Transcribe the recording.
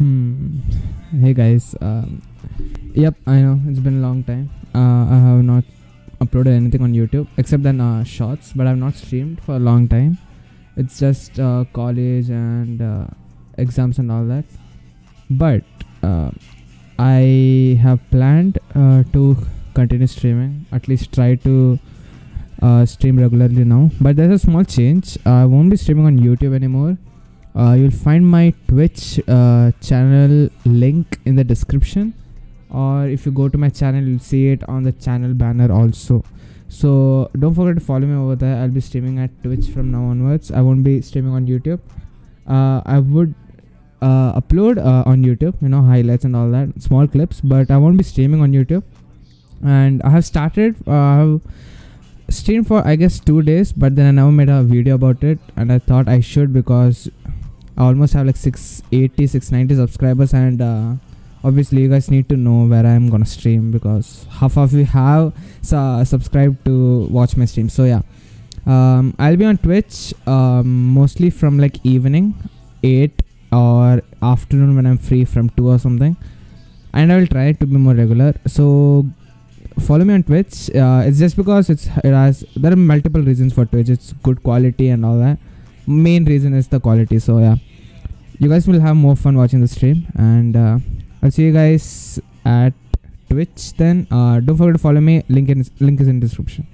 Hmm. Hey guys. Yep, I know it's been a long time. I have not uploaded anything on YouTube except then shorts, but I've not streamed for a long time. It's just college and exams and all that. But I have planned to continue streaming. At least try to stream regularly now. But there's a small change. I won't be streaming on YouTube anymore. You'll find my Twitch channel link in the description, or if you go to my channel you'll see it on the channel banner also. So don't forget to follow me over there. I'll be streaming at Twitch from now onwards. I won't be streaming on YouTube. I would upload on YouTube, highlights and all that, small clips, but I won't be streaming on YouTube. And I have started I have streamed for I guess 2 days, but then I never made a video about it, and I thought I should because I almost have like 680 690 subscribers, and obviously you guys need to know where I'm gonna stream because half of you have subscribed to watch my stream. So yeah, I'll be on Twitch mostly from like evening 8 or afternoon when I'm free from 2 or something, and I will try to be more regular. So follow me on Twitch. It's just because there are multiple reasons for Twitch. It's good quality and all that. Main reason is the quality. So yeah, you guys will have more fun watching the stream, and I'll see you guys at Twitch then. Don't forget to follow me. Link is in description.